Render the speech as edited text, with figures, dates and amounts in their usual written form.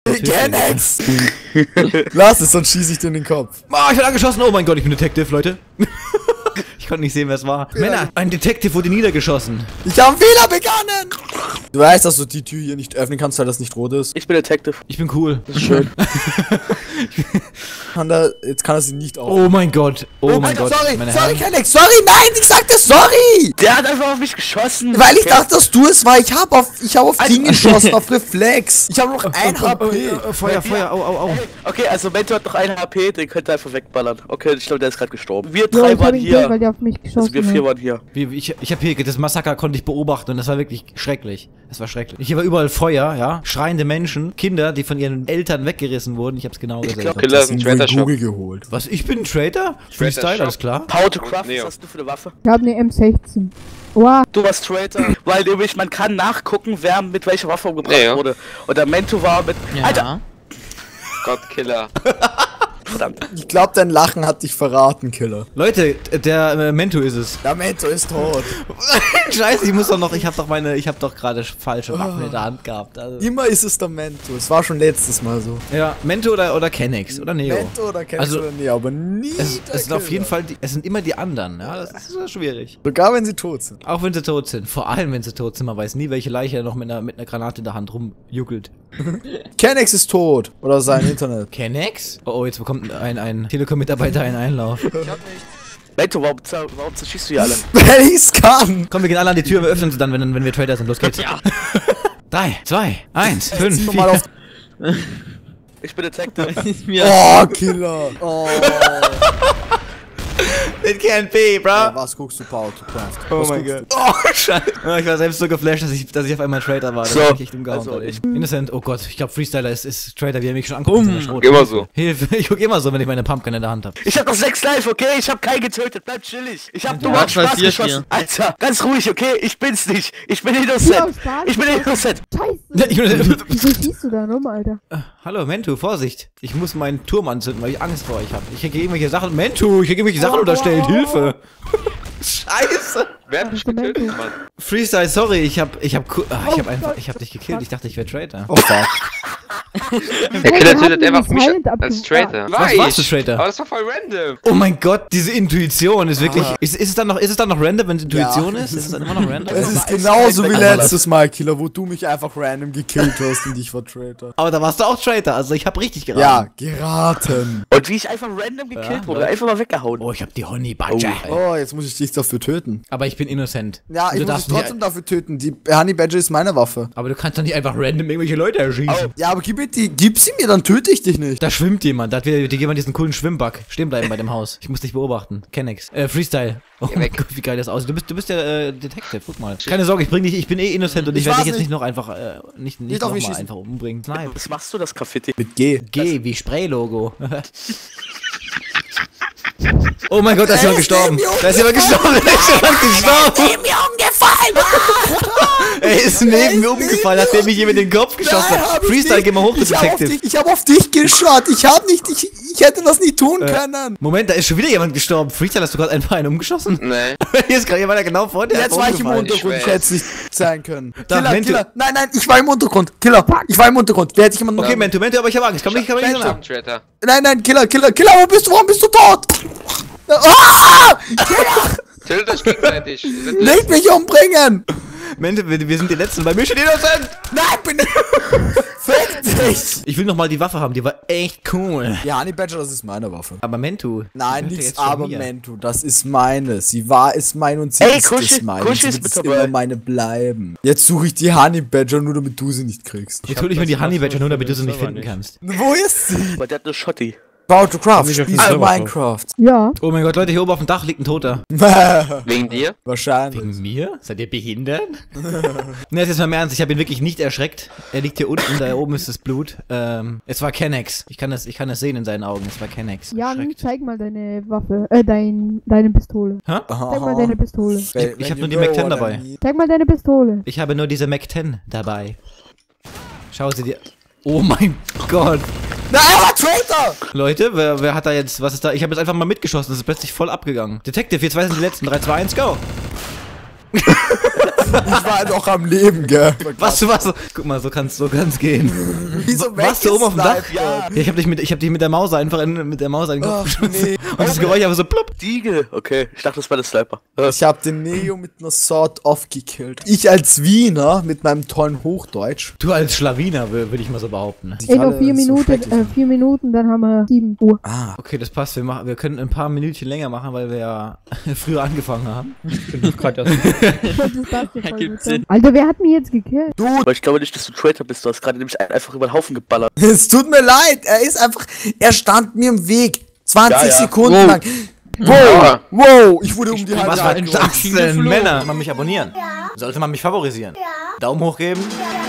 Kennex! Lass es, sonst schieße ich dir in den Kopf. Ah, ich werde angeschossen. Oh mein Gott, ich bin Detective, Leute. Ich konnte nicht sehen, wer es war. Ja. Männer, ein Detective wurde niedergeschossen. Ich habe einen Fehler begangen! Du weißt, dass du die Tür hier nicht öffnen kannst, weil das nicht rot ist. Ich bin Detective. Ich bin cool. Das ist schön. Jetzt kann er sie nicht auf. Oh mein Gott. Oh mein Gott. Sorry, Kennex. Sorry, nein, ich sagte sorry! Der hat einfach auf mich geschossen. Weil ich dachte, dass du es war. Ich hab auf Ding geschossen, auf Reflex. Ich habe noch 1 HP. Feuer, au. Okay, also Mento hat noch 1 HP, den könnt ihr einfach wegballern. Okay, ich glaube, der ist gerade gestorben. Wir 3 waren hier. Weil der auf mich geschossen Also wir 4 waren hier. Ich hab hier, das Massaker konnte ich beobachten und das war wirklich schrecklich. Das war schrecklich. Hier war überall Feuer, ja. Schreiende Menschen, Kinder, die von ihren Eltern weggerissen wurden. Ich hab's genau gesehen. Ich glaube, Killer ist ein Traitor-Shop. geholt. Was, ich bin ein Traitor? Freestyle, alles klar. Power to Craft, was hast du für eine Waffe? Ich habe eine M16. Wow. Du warst Traitor, weil nämlich man kann nachgucken, wer mit welcher Waffe umgebracht wurde. Und der Mento war mit... Ja. Alter! Gott, Killer. Verdammt. Ich glaube, dein Lachen hat dich verraten, Killer. Leute, der Mento ist es. Der Mento ist tot. Scheiße, ich hab doch gerade falsche Waffen in der Hand gehabt. Also. Immer ist es der Mento. Es war schon letztes Mal so. Ja, Mento oder Kennex oder Neo. Mento oder Kennex oder Neo, aber nie es sind auf jeden Fall, es sind immer die anderen, ja, das ist schwierig. Sogar wenn sie tot sind. Auch wenn sie tot sind, vor allem wenn sie tot sind, man weiß nie, welche Leiche noch mit einer Granate in der Hand rumjuckelt. Kennex ist tot. Oder sein Internet. Kennex? Oh, jetzt bekommt ein Telekom-Mitarbeiter einen Einlauf. Ich hab nicht. Mento, warum zerschießt du hier alle? Wenn ich's kann. Komm, wir gehen alle an die Tür, wir öffnen sie dann, wenn wir Trader sind. Los geht's. Ja. 3, 2, 1, 5, 4. Ich bin Detective. Oh, Killer. Oh. It can't be, bro. Ja, was guckst du, Power to Craft? Oh mein Gott. Oh, Scheiße. Ich war selbst so geflasht, dass ich auf einmal Trader war. So. Da hab ich echt umgehauen. Also, Innocent, oh Gott, ich glaube Freestyler ist Trader, wie er mich schon anguckt. Guck immer so. Hilfe, ich guck immer so, wenn ich meine Pumpkin in der Hand hab. Ich hab noch 6 Life, okay? Ich hab keinen getötet, bleib chillig. Ich hab nur Ja, Spaß 4, geschossen. Alter, ganz ruhig, okay? Ich bin's nicht. Ich bin Innocent. Ich bin Innocent. Scheiße. Wieso schießt du da rum, Alter? Hallo, Mentu, Vorsicht. Ich muss meinen Turm anzünden, weil ich Angst vor euch habe. Ich kriege irgendwelche Sachen. Mentu, ich kriege irgendwelche Sachen unterstellt. Hilfe. Scheiße. Wer hat mich getötet, Mann? Freestyle, sorry, ich hab dich gekillt. Ich dachte, ich wäre Traitor. Oh, fuck. Der Killer tötet einfach mich als Traitor. Was warst du, Traitor? Aber das war voll random. Oh mein Gott, diese Intuition ist wirklich... Ist es dann noch random, wenn es Intuition ist? Ist es dann immer noch random? Es ist genauso wie letztes Mal, Killer, wo du mich einfach random gekillt hast und ich war Traitor. Aber da warst du auch Traitor, also ich hab richtig geraten. Ja, geraten. Und wie ich einfach random gekillt wurde, einfach mal weggehauen. Oh, ich hab die Honey Badger. Oh, jetzt muss ich dich dafür töten. Aber ich bin innocent. Ja, Und ich du muss dich darfst trotzdem dafür töten. Die Honey Badger ist meine Waffe. Aber du kannst doch nicht einfach random irgendwelche Leute erschießen. Ja, aber gib sie mir, dann töte ich dich nicht. Da schwimmt jemand, da hat wieder jemand diesen coolen Schwimmbug. Stehen bleiben bei dem Haus. Ich muss dich beobachten. Kennex. Freestyle. Oh mein Gott, wie geil das aussieht. Du bist der Detective, guck mal. Keine Sorge, ich bin eh innocent und ich werde dich jetzt nicht noch einfach, nicht noch mal einfach umbringen. Nein. Was machst du, das Graffiti? Mit G. G wie Spray-Logo. Oh mein Gott, da ist jemand gestorben. Da ist jemand gestorben. Neben mir umgefallen. Er ist neben mir umgefallen, hat der mich hier mit den Kopf geschossen. Freestyle, geh mal hoch, du Detective. Ich hab auf dich geschaut. Ich hätte das nicht tun können. Moment, da ist schon wieder jemand gestorben. Freestyle, hast du gerade einfach einen umgeschossen? Nee. Hier ist gerade jemand genau vor dir. Jetzt war ich im umgefallen. Untergrund. Ich hätte es nicht sein können. Da, Mento. Killer. Nein, ich war im Untergrund. Killer, ich war im Untergrund. Wer hätte ich jemanden noch... Okay, Mento, aber ich habe Angst. Komm nicht so nah. Traitor. Nein, Killer, wo bist du? Warum bist du tot? Ah! Tötet euch gegenseitig. Leg mich umbringen! Mento, wir sind die Letzten. Bei mir steht innocent. Nein, bin ich... Fick dich! Ich will noch mal die Waffe haben. Die war echt cool. Ja, Honey Badger, das ist meine Waffe. Aber Mento. Nein, nichts aber Mento. Das ist meine. Sie war es mein und sie ist es meine. Sie wird es immer meine bleiben. Jetzt suche ich die Honey Badger, nur damit du sie nicht kriegst. Jetzt hol ich mir die Honey Badger, nur damit du sie nicht finden kannst. Wo ist sie? Weil der hat eine Schotti. Power to Craft, spielst du Minecraft? Ja. Oh mein Gott, Leute, hier oben auf dem Dach liegt ein Toter. Wegen dir? Wahrscheinlich. Wegen mir? Seid ihr behindert? Ne, jetzt mal im Ernst, ich habe ihn wirklich nicht erschreckt. Er liegt hier unten, da oben ist das Blut. Es war Kennex. Ich kann das sehen in seinen Augen. Es war Kennex. Jan, zeig mal deine Waffe, deine Pistole. Hä? Zeig mal deine Pistole. Ich habe nur die Mac-10 dabei. Zeig mal deine Pistole. Ich habe nur diese Mac-10 dabei. Schau sie dir... Oh mein Gott. Nein, er war Traitor! Leute, wer hat da jetzt... Was ist da? Ich habe jetzt einfach mal mitgeschossen. Das ist plötzlich voll abgegangen. Detective, jetzt sind die letzten. 3, 2, 1, go! Ich war noch am Leben, gell? Was? Guck mal, so kann's gehen. Wieso warst du oben auf dem Dach? Ja. Ich hab dich mit der Maus einfach mit der Maus in den Kopf geschossen. Nee. Und das Geräusch einfach so plupp. Diegel. Okay, ich dachte, das war der Sniper. Ich hab den Neo mit einer Sword off gekillt. Ich als Wiener mit meinem tollen Hochdeutsch. Du als Schlawiner, würde ich mal so behaupten. Ey, noch 4 Minuten, 4 Minuten, dann haben wir 7 Uhr. Ah. Okay, das passt. Wir können ein paar Minütchen länger machen, weil wir ja früher angefangen haben. Alter, wer hat mich jetzt gekillt? Du! Aber ich glaube nicht, dass du Traitor bist. Du hast gerade nämlich einfach über den Haufen geballert. Es tut mir leid. Er stand mir im Weg. 20 Sekunden lang. Wow, ich wurde um die halbe Was war denn das denn? Männer, man mich abonnieren? Ja. Sollte man mich favorisieren? Ja. Daumen hoch geben? Ja.